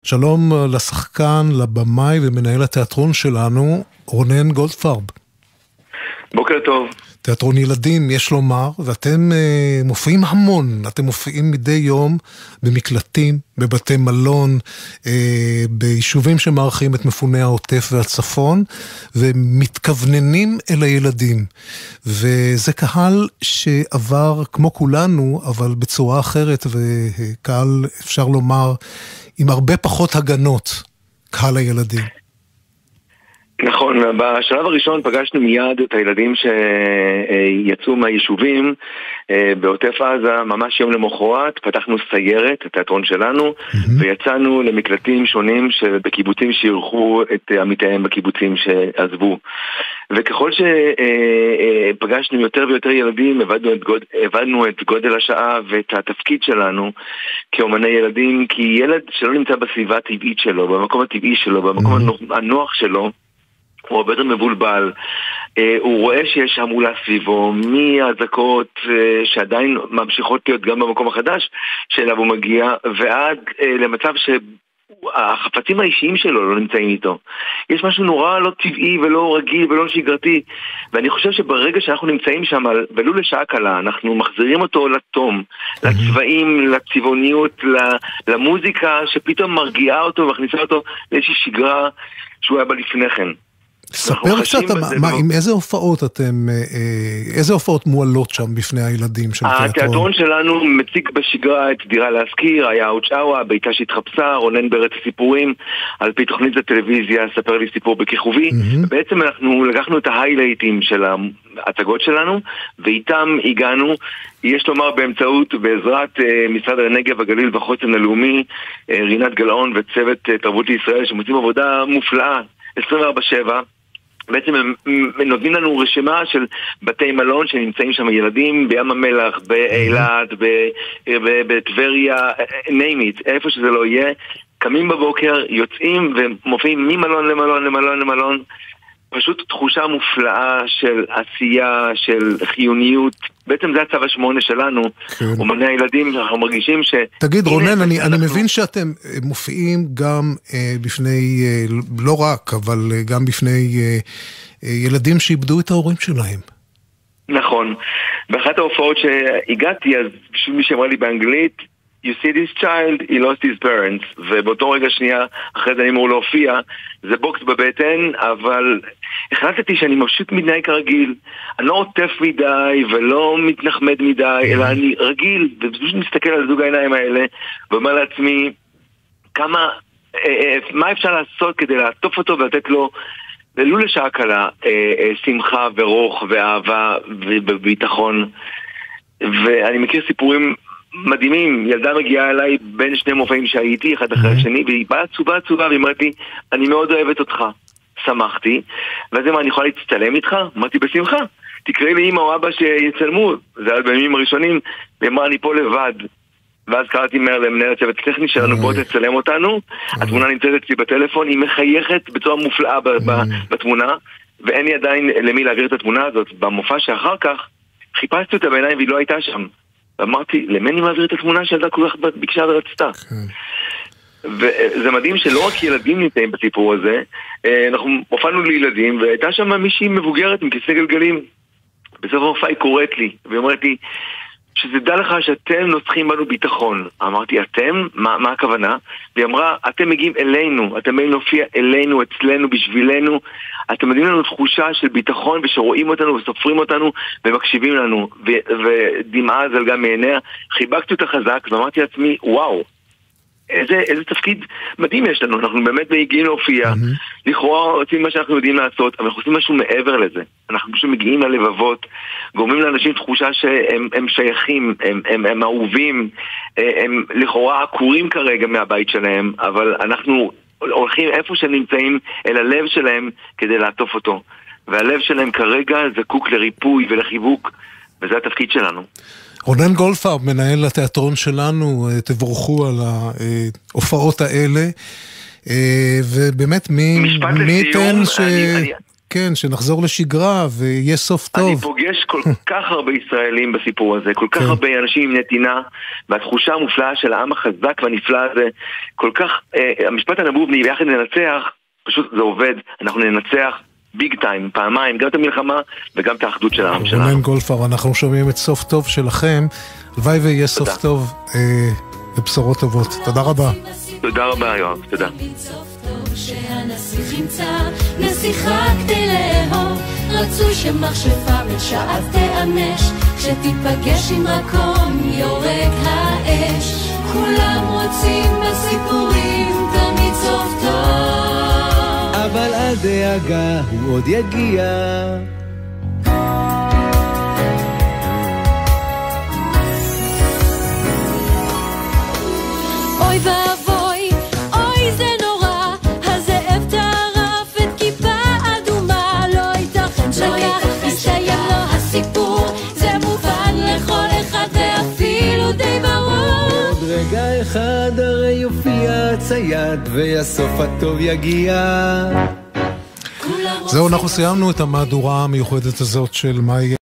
שלום לשחקן, לבמאי ומנהל התיאטרון שלנו, רונן גולדפרב. בוקר טוב. תיאטרון ילדים, יש לומר, ואתם מופיעים המון, אתם מופיעים מדי יום במקלטים, בבתי מלון, ביישובים שמארחים את מפוני העוטף והצפון, ומתכווננים אל הילדים. וזה קהל שעבר כמו כולנו, אבל בצורה אחרת, וקהל, אפשר לומר, עם הרבה פחות הגנות, קהל הילדים. נכון, בשלב הראשון פגשנו מיד את הילדים שיצאו מהיישובים בעוטף עזה, ממש יום למחרת, פתחנו סיירת, התיאטרון שלנו, ויצאנו למקלטים שונים בקיבוצים שאירחו את עמיתיהם בקיבוצים שעזבו. וככל שפגשנו יותר ויותר ילדים, הבנו את גודל השעה ואת התפקיד שלנו כאומני ילדים, כי ילד שלא נמצא בסביבה הטבעית שלו, במקום הטבעי שלו, במקום הנוח שלו, הוא הרבה יותר מבולבל, הוא רואה שיש המולה סביבו, מהזקות שעדיין ממשיכות להיות גם במקום החדש שאליו הוא מגיע, ועד למצב שהחפצים האישיים שלו לא נמצאים איתו. יש משהו נורא לא טבעי ולא רגיל ולא שגרתי, ואני חושב שברגע שאנחנו נמצאים שם, ולו לשעה קלה, אנחנו מחזירים אותו לתום, לצבעים, לצבעוניות, למוזיקה שפתאום מרגיעה אותו ומכניסה אותו לאיזושהי שגרה שהוא היה בה לפני כן. ספר קצת, עם איזה הופעות איזה הופעות מועלות שם בפני הילדים של התיאטרון? התיאטרון שלנו מציג בשגרה את דירה להזכיר, היה אוצ'אווה, ביתה שהתחפשה, רונן בארץ הסיפורים, על פי תוכנית לטלוויזיה, ספר לי סיפור בכיכובי. בעצם אנחנו לקחנו את ההיילייטים של ההצגות שלנו, ואיתם הגענו, יש לומר באמצעות, בעזרת משרד הנגב, הגליל והחוסן הלאומי, רינת גלאון וצוות תרבות לישראל, שמוצאים עבודה מופלאה, 24/7, בעצם הם נותנים לנו רשימה של בתי מלון שנמצאים שם ילדים, בים המלח, באילת, בטבריה, name it, איפה שזה לא יהיה, קמים בבוקר, יוצאים ומופיעים ממלון למלון למלון למלון, פשוט תחושה מופלאה של עשייה, של חיוניות. בעצם זה הצו 8 שלנו, אומני הילדים, אנחנו מרגישים ש... תגיד רונן, אני מבין שאתם מופיעים גם בפני, לא רק, אבל גם בפני ילדים שאיבדו את ההורים שלהם. נכון. באחת ההופעות שהגעתי, אז מי שאמרה לי באנגלית, You see this child, he lost his parents. ובאותו רגע שנייה, אחרי זה אני אמור להופיע, זה בוקס בבטן, אבל החלטתי שאני פשוט מתנהג כרגיל. אני לא עוטף מדי ולא מתנחמד מדי, אלא אני רגיל, ופשוט מסתכל על זוג העיניים האלה, ואומר לעצמי, מה אפשר לעשות כדי לעטוף אותו ולתת לו, ולו לשעה קלה, שמחה ורוח ואהבה וביטחון. ואני מכיר סיפורים מדהימים, ילדה מגיעה אליי בין שני מופעים שהייתי, אחד אחרי השני, והיא באה עצובה, והיא אמרת לי, אני מאוד אוהבת אותך. שמחתי, ואז מה, אני יכולה להצטלם איתך? אמרתי, בשמחה. תקראי לי אמא או אבא שיצלמו, זה היה בימים הראשונים, ואמרה, אני פה לבד. ואז קראתי למנהל הצוות טכני שלנו, בוא תצלם אותנו, התמונה נמצאת אצלי בטלפון, היא מחייכת בצורה מופלאה בתמונה, ואין לי עדיין למי להעביר את התמונה הזאת. במופע שאחר כך, חיפשתי אותה בעיניים והיא לא הייתה שם. ואמרתי, למי אני מעביר את התמונה שילדה כל כך ביקשה ורצתה? וזה מדהים שלא רק ילדים נמצאים בסיפור הזה, אנחנו הופענו לילדים, והייתה שם מישהי מבוגרת עם כיסא גלגלים. בסוף ההופעה היא קוראת לי, והיא אומרת לי, שתדע לך שאתם נוצחים בנו ביטחון. אמרתי, אתם? מה הכוונה? והיא אמרה, אתם מגיעים אלינו, אתם מגיעים להופיע אלינו, אצלנו, בשבילנו, אתם מגיעים לנו תחושה של ביטחון, ושרואים אותנו וסופרים אותנו, ומקשיבים לנו, ודמעה זלגה מעיניה, חיבקתי אותה חזק, ואמרתי לעצמי, וואו, איזה תפקיד מדהים יש לנו, אנחנו באמת מגיעים להופיע, לכאורה עושים מה שאנחנו יודעים לעשות, אבל אנחנו עושים משהו מעבר לזה, אנחנו פשוט מגיעים ללבבות, גורמים לאנשים תחושה שהם שייכים, הם אהובים, הם לכאורה עקורים כרגע מהבית שלהם, אבל אנחנו הולכים איפה שהם נמצאים אל הלב שלהם כדי לעטוף אותו, והלב שלהם כרגע זקוק לריפוי ולחיבוק, וזה התפקיד שלנו. רונן גולדפרב, מנהל התיאטרון שלנו, תבורכו על ההופעות האלה, ובאמת מי ייתן כן, שנחזור לשגרה ויהיה סוף טוב. אני פוגש כל כך הרבה ישראלים בסיפור הזה, כל כך הרבה אנשים עם נתינה, והתחושה המופלאה של העם החזק והנפלא הזה, כל כך, המשפט הנבובני, ביחד ננצח, פשוט זה עובד, אנחנו ננצח ביג טיים, פעמיים, גם את המלחמה וגם את האחדות של העם שלנו. רונן גולדפר, אנחנו שומעים את סוף טוב שלכם, הלוואי ויהיה סוף טוב ובשורות טובות. תודה רבה. תודה רבה, יואב, תודה. שהנסיך ימצא נסיכה כדי לאהוב, רצוי שמחשפה בשעה תאנש, כשתיפגש עם מקום יורק האש. כולם רוצים בסיפורים תמיד סוף טוב, אבל אל דאגה, הוא עוד יגיע. אוי ואבוי, אוי זה נורא, הזאב טרף את כיפה אדומה, לא ייתכן שכך יסתיים לו הסיפור, זה מובן לכל אחד ואפילו די ברור. עוד רגע אחד הרי יופיע צייד והסוף הטוב יגיע. זהו, אנחנו סיימנו את המהדורה המיוחדת הזאת של מה יהיה